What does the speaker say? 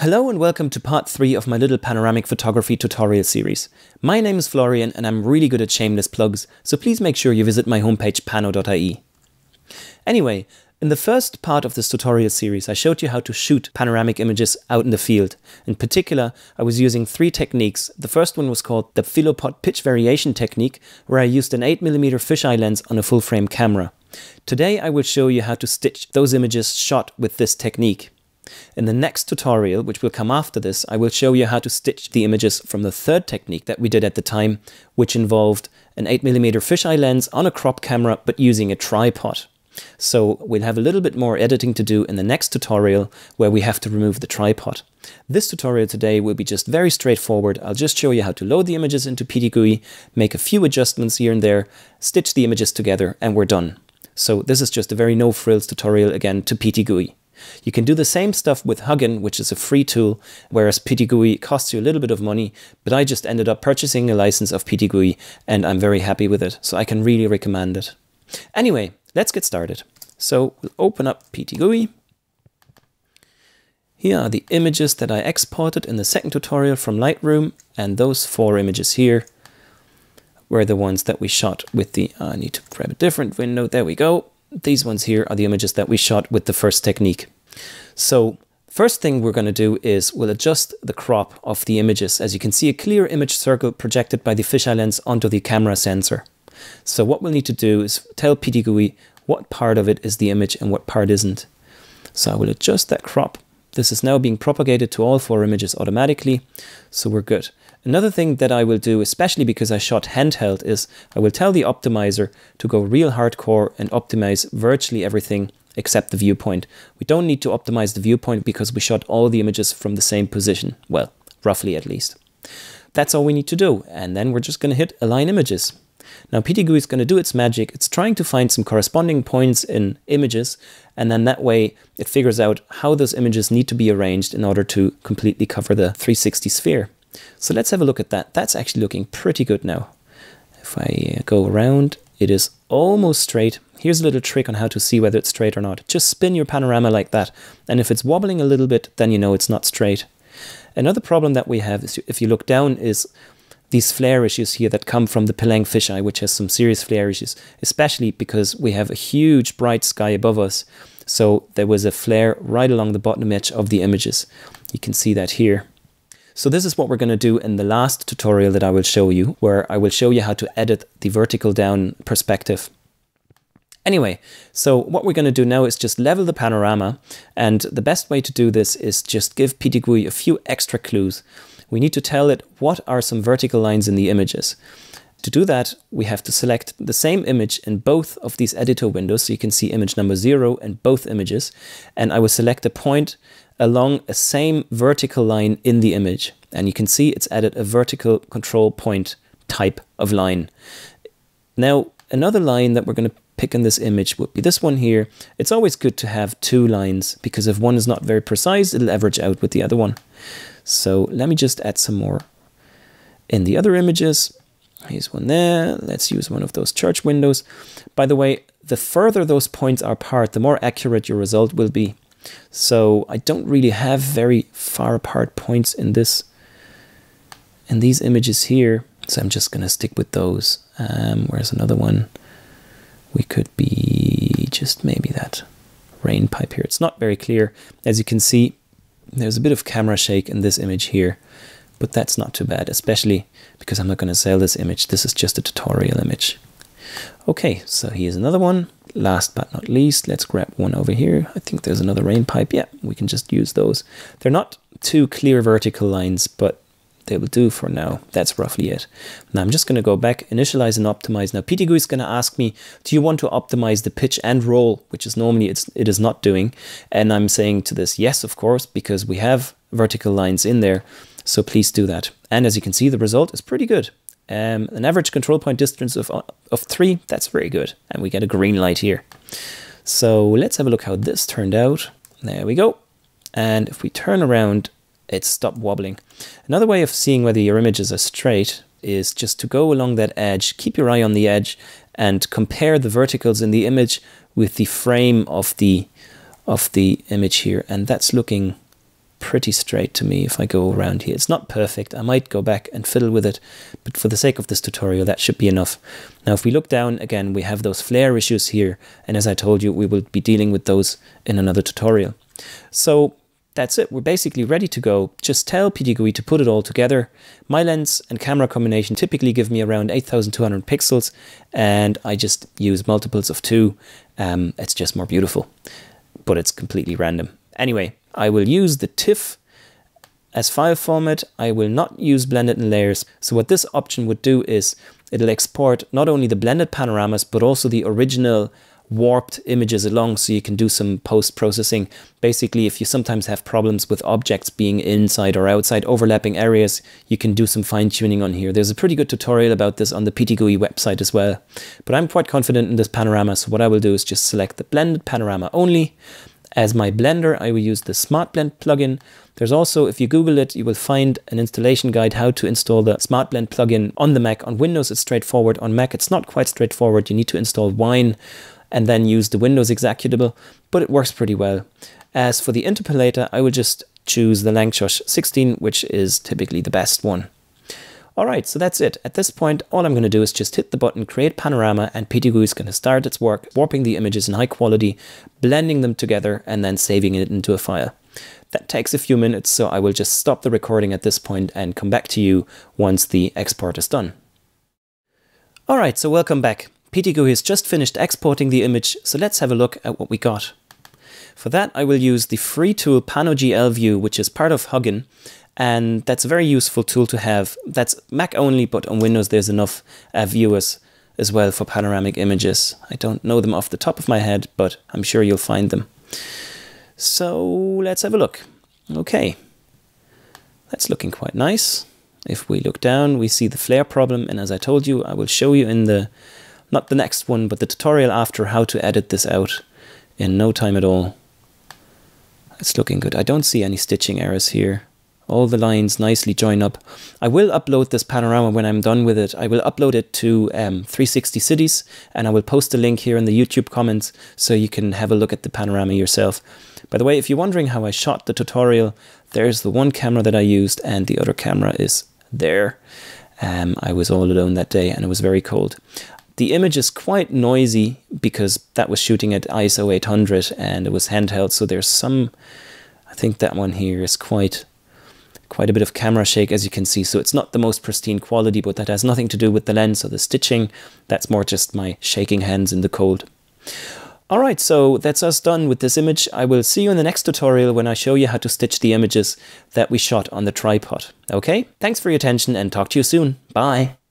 Hello and welcome to part 3 of my little panoramic photography tutorial series. My name is Florian and I'm really good at shameless plugs, so please make sure you visit my homepage pano.ie. Anyway, in the first part of this tutorial series I showed you how to shoot panoramic images out in the field. In particular, I was using 3 techniques. The first one was called the Philopod pitch variation technique, where I used an 8mm fisheye lens on a full frame camera. Today I will show you how to stitch those images shot with this technique. In the next tutorial, which will come after this, I will show you how to stitch the images from the third technique that we did at the time, which involved an 8mm fisheye lens on a crop camera but using a tripod. So we'll have a little bit more editing to do in the next tutorial where we have to remove the tripod. This tutorial today will be just very straightforward. I'll just show you how to load the images into PTGui, make a few adjustments here and there, stitch the images together, and we're done. So this is just a very no-frills tutorial again to PTGui. You can do the same stuff with Huggin, which is a free tool, whereas PTGui costs you a little bit of money, but I just ended up purchasing a license of PTGui and I'm very happy with it, so I can really recommend it. Anyway, let's get started. So we'll open up PTGui. Here are the images that I exported in the second tutorial from Lightroom, and those 4 images here were the ones that we shot with the, I need to grab a different window, there we go. These ones here are the images that we shot with the first technique. So first thing we're going to do is we'll adjust the crop of the images. As you can see, a clear image circle projected by the fisheye lens onto the camera sensor. So what we'll need to do is tell PTGui what part of it is the image and what part isn't. So I will adjust that crop. This is now being propagated to all 4 images automatically, so we're good. Another thing that I will do, especially because I shot handheld, is I will tell the optimizer to go real hardcore and optimize virtually everything except the viewpoint. We don't need to optimize the viewpoint because we shot all the images from the same position. Well, roughly at least. That's all we need to do, and then we're just going to hit Align Images. Now PTGui is going to do its magic. It's trying to find some corresponding points in images, and then that way it figures out how those images need to be arranged in order to completely cover the 360 sphere. So let's have a look at that. That's actually looking pretty good now. If I go around, it is almost straight. Here's a little trick on how to see whether it's straight or not. Just spin your panorama like that, and if it's wobbling a little bit, then you know it's not straight. Another problem that we have is, if you look down, is these flare issues here that come from the Peleng fisheye, which has some serious flare issues, especially because we have a huge bright sky above us. So there was a flare right along the bottom edge of the images. You can see that here. So this is what we're going to do in the last tutorial that I will show you, where I will show you how to edit the vertical down perspective. Anyway, so what we're going to do now is just level the panorama, and the best way to do this is just give PTGui a few extra clues. We need to tell it what are some vertical lines in the images. To do that, we have to select the same image in both of these editor windows, so you can see image number 0 in both images, and I will select a point along a same vertical line in the image, and you can see it's added a vertical control point type of line. Now another line that we're going to pick in this image would be this one here. It's always good to have 2 lines, because if one is not very precise, it'll average out with the other one. So let me just add some more in the other images. Here's one there. Let's use one of those church windows. By the way, the further those points are apart, the more accurate your result will be. So I don't really have very far apart points in these images here. So I'm just going to stick with those. Where's another one? We could be just maybe that rain pipe here. It's not very clear. As you can see, there's a bit of camera shake in this image here, but that's not too bad, especially because I'm not going to sell this image. This is just a tutorial image. Okay, so here's another one. Last but not least, let's grab one over here. I think there's another rain pipe. Yeah, we can just use those. They're not 2 clear vertical lines, but they will do for now. That's roughly it. Now I'm just going to go back, initialize and optimize. Now PTGui is going to ask me, do you want to optimize the pitch and roll, which is normally it is not doing. And I'm saying to this, yes, of course, because we have vertical lines in there. So please do that. And as you can see, the result is pretty good. An average control point distance of 3, that's very good. And we get a green light here. So let's have a look how this turned out. There we go. And if we turn around, it stopped wobbling. Another way of seeing whether your images are straight is just to go along that edge, keep your eye on the edge, and compare the verticals in the image with the frame of the image here. And that's looking pretty straight to me if I go around here. It's not perfect. I might go back and fiddle with it, but for the sake of this tutorial, that should be enough. Now, if we look down again, we have those flare issues here. And as I told you, we will be dealing with those in another tutorial. So that's it. We're basically ready to go. Just tell PTGui to put it all together. My lens and camera combination typically give me around 8,200 pixels, and I just use multiples of 2. It's just more beautiful, but it's completely random. Anyway, I will use the TIFF as file format. I will not use blended in layers. So what this option would do is it'll export not only the blended panoramas, but also the original warped images along, so you can do some post-processing. Basically, if you sometimes have problems with objects being inside or outside overlapping areas, you can do some fine-tuning on here. There's a pretty good tutorial about this on the PTGui website as well. But I'm quite confident in this panorama, so what I will do is just select the blended panorama only. As my blender, I will use the Smart Blend plugin. There's also, if you Google it, you will find an installation guide how to install the Smart Blend plugin on the Mac. On Windows, it's straightforward. On Mac, it's not quite straightforward. You need to install Wine and then use the Windows executable, but it works pretty well. As for the interpolator, I will just choose the Lanczos 16, which is typically the best one. All right, so that's it. At this point, all I'm going to do is just hit the button, create panorama, and PTGui is going to start its work, warping the images in high quality, blending them together, and then saving it into a file. That takes a few minutes, so I will just stop the recording at this point and come back to you once the export is done. All right, so welcome back. PTGui has just finished exporting the image, so let's have a look at what we got. For that, I will use the free tool PanoGL View, which is part of Huggin, and that's a very useful tool to have. That's Mac only, but on Windows there's enough viewers as well for panoramic images. I don't know them off the top of my head, but I'm sure you'll find them. So let's have a look. Okay, that's looking quite nice. If we look down, we see the flare problem, and as I told you, I will show you in the not the next one, but the tutorial after how to edit this out in no time at all. It's looking good. I don't see any stitching errors here. All the lines nicely join up. I will upload this panorama when I'm done with it. I will upload it to 360 Cities, and I will post a link here in the YouTube comments so you can have a look at the panorama yourself. By the way, if you're wondering how I shot the tutorial, there's the one camera that I used, and the other camera is there. I was all alone that day, and it was very cold. The image is quite noisy because that was shooting at ISO 800 and it was handheld, so there's some, I think that one here is quite a bit of camera shake, as you can see, so it's not the most pristine quality, but that has nothing to do with the lens or the stitching. That's more just my shaking hands in the cold. Alright, so that's us done with this image. I will see you in the next tutorial when I show you how to stitch the images that we shot on the tripod. Okay, thanks for your attention and talk to you soon. Bye.